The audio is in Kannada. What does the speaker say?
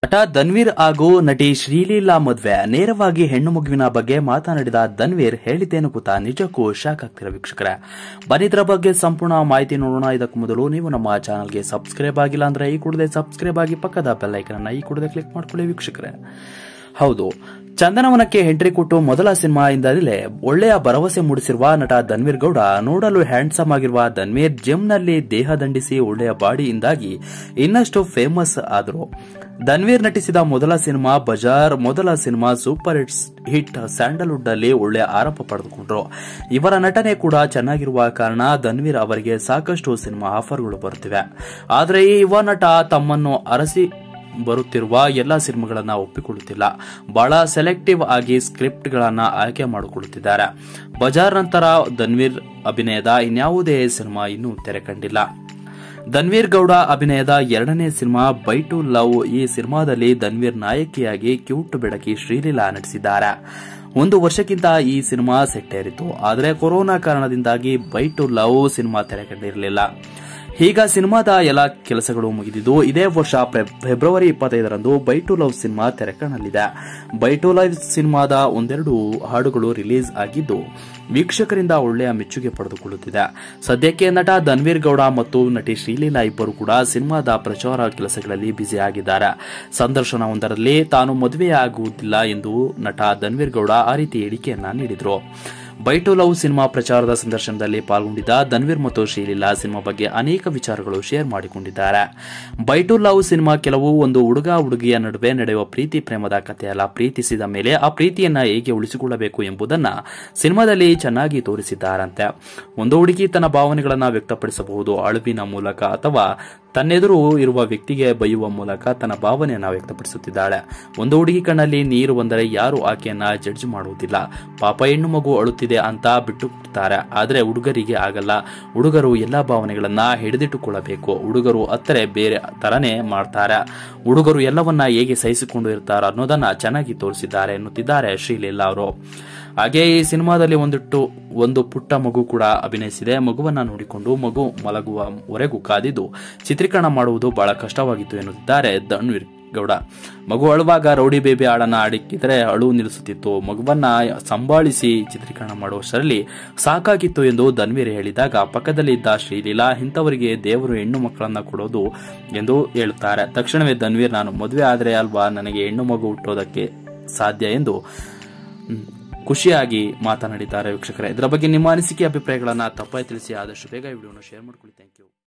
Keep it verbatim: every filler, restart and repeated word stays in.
ನಟ ಧನ್ವೀರ್ ಹಾಗೂ ನಟಿ ಶ್ರೀಲೀಲಾ ಮದುವೆ ನೇರವಾಗಿ ಹೆಣ್ಣು ಮಗುವಿನ ಬಗ್ಗೆ ಮಾತನಾಡಿದ ಧನ್ವೀರ್ ಹೇಳಿದ್ದೇನು ಗೊತ್ತಾ, ನಿಜಕ್ಕೂ ಶಾಕ್ ಆಗ್ತಿರ ವೀಕ್ಷಕರೇ. ಬನ್ನಿ ಇದರ ಬಗ್ಗೆ ಸಂಪೂರ್ಣ ಮಾಹಿತಿ ನೋಡೋಣ. ಇದಕ್ಕೂ ಮೊದಲು ನೀವು ನಮ್ಮ ಚಾನಲ್ಗೆ ಸಬ್ಸ್ಕ್ರೈಬ್ ಆಗಿಲ್ಲ ಅಂದ್ರೆ ಈ ಕೂಡಲೇ ಸಬ್ಸ್ಕ್ರೈಬ್ ಆಗಿ ಪಕ್ಕದ ಬೆಲ್ ಐಕಾನ್ ಅನ್ನು ಈ ಕೂಡಲೇ ಕ್ಲಿಕ್ ಮಾಡ್ಕೊಳ್ಳಿ ವೀಕ್ಷಕರೇ. ಹೌದು, ಚಂದನವನಕ್ಕೆ ಎಂಟ್ರಿ ಕೊಟ್ಟು ಮೊದಲ ಸಿನಿಮಾಯಿಂದಲೇ ಒಳ್ಳೆಯ ಭರವಸೆ ಮೂಡಿಸಿರುವ ನಟ ಧನ್ವೀರ್ ಗೌಡ, ನೋಡಲು ಹ್ಯಾಂಡ್ಸಮ್ ಆಗಿರುವ ಧನ್ವೀರ್ ಜಿಮ್ನಲ್ಲಿ ದೇಹ ದಂಡಿಸಿ ಒಳ್ಳೆಯ ಬಾಡಿಯಿಂದಾಗಿ ಇನ್ನಷ್ಟು ಫೇಮಸ್ ಆದರು. ಧನ್ವೀರ್ ನಟಿಸಿದ ಮೊದಲ ಸಿನಿಮಾ ಬಜಾರ್. ಮೊದಲ ಸಿನಿಮಾ ಸೂಪರ್ ಹಿಟ್ ಸ್ಯಾಂಡಲ್ವುಡ್ ನಲ್ಲಿ ಒಳ್ಳೆಯ ಆರಂಭ ಪಡೆದುಕೊಂಡರು. ಇವರ ನಟನೆ ಕೂಡ ಚೆನ್ನಾಗಿರುವ ಕಾರಣ ಧನ್ವೀರ್ ಅವರಿಗೆ ಸಾಕಷ್ಟು ಸಿನಿಮಾ ಆಫರ್ಗಳು ಬರುತ್ತಿವೆ. ಆದರೆ ಈ ಯುವ ನಟ ತಮ್ಮನ್ನು ಅರಸಿ ಬರುತ್ತಿರುವ ಎಲ್ಲಾ ಸಿನಿಮಾಗಳನ್ನ ಒಪ್ಪಿಕೊಳ್ಳುತ್ತಿಲ್ಲ. ಬಹಳ ಸೆಲೆಕ್ಟಿವ್ ಆಗಿ ಸ್ಕ್ರಿಪ್ಟ್ ಗಳನ್ನ ಆಯ್ಕೆ ಮಾಡಿಕೊಳ್ಳುತ್ತಿದ್ದಾರೆ. ಬಜಾರ್ ನಂತರ ಧನ್ವೀರ್ ಅಭಿನಯದ ಇನ್ಯಾವುದೇ ಸಿನಿಮಾ ಇನ್ನೂ ತೆರೆ ಕಂಡಿಲ್ಲ. ಧನ್ವೀರ್ ಗೌಡ ಅಭಿನಯದ ಎರಡನೇ ಸಿನಿಮಾ ಬೈ ಟು ಲವ್. ಈ ಸಿನಿಮಾದಲ್ಲಿ ಧನ್ವೀರ್ ನಾಯಕಿಯಾಗಿ ಕ್ಯೂಟ್ ಬೆಡಕಿ ಶ್ರೀಲೀಲಾ ನಟಿಸಿದ್ದಾರೆ. ಒಂದು ವರ್ಷಕ್ಕಿಂತ ಈ ಸಿನಿಮಾ ಸೆಟ್ಟೇರಿತು. ಆದರೆ ಕೊರೋನಾ ಕಾರಣದಿಂದಾಗಿ ಬೈ ಟು ಲವ್ ಸಿನಿಮಾ ತೆರೆ ಕಂಡಿರಲಿಲ್ಲ. ಈಗ ಸಿನಿಮಾದ ಎಲ್ಲ ಕೆಲಸಗಳು ಮುಗಿದಿದ್ದು ಇದೇ ವರ್ಷ ಫೆಬ್ರವರಿ ಇಪ್ಪತ್ತೈದರಂದು ಬೈ ಟು ಲವ್ ಸಿನಿಮಾ ತೆರೆ ಕಾಣಲಿದೆ. ಬೈ ಟು ಲವ್ ಸಿನಿಮಾದ ಒಂದೆರಡು ಹಾಡುಗಳು ರಿಲೀಸ್ ಆಗಿದ್ದು ವೀಕ್ಷಕರಿಂದ ಒಳ್ಳೆಯ ಮೆಚ್ಚುಗೆ ಪಡೆದುಕೊಳ್ಳುತ್ತಿದೆ. ಸದ್ಯಕ್ಕೆ ನಟ ಧನ್ವೀರ್ ಗೌಡ ಮತ್ತು ನಟಿ ಶ್ರೀಲೀಲಾ ಇಬ್ಬರು ಕೂಡ ಸಿನಿಮಾದ ಪ್ರಚಾರ ಕೆಲಸಗಳಲ್ಲಿ ಬ್ಯುಸಿ ಆಗಿದ್ದಾರೆ. ಸಂದರ್ಶನವೊಂದರಲ್ಲಿ ತಾನು ಮದುವೆಯಾಗುವುದಿಲ್ಲ ಎಂದು ನಟ ಧನ್ವೀರ್ ಗೌಡ ಆ ರೀತಿ ಹೇಳಿಕೆಯನ್ನ ನೀಡಿದರು. ಬೈ ಟು ಲವ್ ಸಿನಿಮಾ ಪ್ರಚಾರದ ಸಂದರ್ಶನದಲ್ಲಿ ಪಾಲ್ಗೊಂಡಿದ್ದ ಧನ್ವೀರ್ ಮತ್ತು ಶ್ರೀಲೀಲಾ ಸಿನಿಮಾ ಬಗ್ಗೆ ಅನೇಕ ವಿಚಾರಗಳು ಶೇರ್ ಮಾಡಿಕೊಂಡಿದ್ದಾರೆ. ಬೈ ಟು ಲವ್ ಸಿನಿಮಾ ಕೆಲವು ಒಂದು ಹುಡುಗ ಹುಡುಗಿಯ ನಡುವೆ ನಡೆಯುವ ಪ್ರೀತಿ ಪ್ರೇಮದ ಕಥೆಯಲ್ಲ. ಪ್ರೀತಿಸಿದ ಮೇಲೆ ಆ ಪ್ರೀತಿಯನ್ನ ಹೇಗೆ ಉಳಿಸಿಕೊಳ್ಳಬೇಕು ಎಂಬುದನ್ನ ಸಿನಿಮಾದಲ್ಲಿ ಚೆನ್ನಾಗಿ ತೋರಿಸಿದ್ದಾರಂತೆ. ಒಂದು ಹುಡುಗಿ ತನ್ನ ಭಾವನೆಗಳನ್ನ ವ್ಯಕ್ತಪಡಿಸಬಹುದು ಅಳುವಿನ ಮೂಲಕ ಅಥವಾ ತನ್ನೆದುರು ಇರುವ ವ್ಯಕ್ತಿಗೆ ಬೈಯುವ ಮೂಲಕ ತನ್ನ ಭಾವನೆಯನ್ನ ವ್ಯಕ್ತಪಡಿಸುತ್ತಿದ್ದಾಳೆ. ಒಂದು ಹುಡುಗಿ ಕಣ್ಣಲ್ಲಿ ನೀರು ಬಂದರೆ ಯಾರು ಆಕೆಯನ್ನ ಜಡ್ಜ್ ಮಾಡುವುದಿಲ್ಲ. ಪಾಪ ಹೆಣ್ಣು ಮಗು ಅಳುತ್ತಿದೆ ಅಂತ ಬಿಟ್ಟು ಬಿಡ್ತಾರೆ. ಆದರೆ ಹುಡುಗರಿಗೆ ಆಗಲ್ಲ. ಹುಡುಗರು ಎಲ್ಲಾ ಭಾವನೆಗಳನ್ನ ಹಿಡಿದಿಟ್ಟುಕೊಳ್ಳಬೇಕು. ಹುಡುಗರು ಅತ್ತರೆ ಬೇರೆ ತರನೇ ಮಾಡ್ತಾರೆ. ಹುಡುಗರು ಎಲ್ಲವನ್ನ ಹೇಗೆ ಸಹಿಸಿಕೊಂಡು ಇರ್ತಾರೆ ಅನ್ನೋದನ್ನ ಚೆನ್ನಾಗಿ ತೋರಿಸಿದ್ದಾರೆ ಎನ್ನುತ್ತಿದ್ದಾರೆ ಶ್ರೀಲೀಲಾ ಅವರು. ಹಾಗೆ ಈ ಸಿನಿಮಾದಲ್ಲಿ ಒಂದಿಟ್ಟು ಒಂದು ಪುಟ್ಟ ಮಗು ಕೂಡ ಅಭಿನಯಿಸಿದೆ. ಮಗುವನ್ನ ನೋಡಿಕೊಂಡು ಮಗು ಮಲಗುವವರೆಗೂ ಕಾದಿದ್ದು ಚಿತ್ರೀಕರಣ ಮಾಡುವುದು ಬಹಳ ಕಷ್ಟವಾಗಿತ್ತು ಎನ್ನುತ್ತಿದ್ದಾರೆ ಧನ್ವೀರ್ ಗೌಡ. ಮಗು ಅಳುವಾಗ ರೌಡಿ ಬೇಬಿ ಹಾಡನ್ನ ಹಾಡಿಕ್ಕಿದ್ರೆ ಅಳು ನಿಲ್ಲಿಸುತ್ತಿತ್ತು. ಮಗುವನ್ನ ಸಂಭಾಳಿಸಿ ಚಿತ್ರೀಕರಣ ಮಾಡುವಷ್ಟರಲ್ಲಿ ಸಾಕಾಗಿತ್ತು ಎಂದು ಧನ್ವೀರ್ ಹೇಳಿದಾಗ ಪಕ್ಕದಲ್ಲಿ ಇದ್ದ ಶ್ರೀಲೀಲಾ, ಇಂಥವರಿಗೆ ದೇವರು ಹೆಣ್ಣು ಮಕ್ಕಳನ್ನ ಕೊಡೋದು ಎಂದು ಹೇಳುತ್ತಾರೆ. ತಕ್ಷಣವೇ ಧನ್ವೀರ್, ನಾನು ಮದುವೆ ಆದರೆ ಅಲ್ವಾ ನನಗೆ ಹೆಣ್ಣು ಮಗು ಹುಟ್ಟೋದಕ್ಕೆ ಸಾಧ್ಯ ಎಂದು ಖುಷಿಯಾಗಿ ಮಾತನಾಡಿದ್ದಾರೆ ವೀಕ್ಷಕರೇ. ಇದರ ಬಗ್ಗೆ ನಿಮ್ಮ ಅನಿಸಿಕೆ ಅಭಿಪ್ರಾಯಗಳನ್ನ ತಪ್ಪಾಗಿ ತಿಳಿಸಿ ಆದಷ್ಟು ಬೇಗ ಈ ವಿಡಿಯೋನ ಶೇರ್ ಮಾಡ್ಕೊಳ್ಳಿ. Thank you.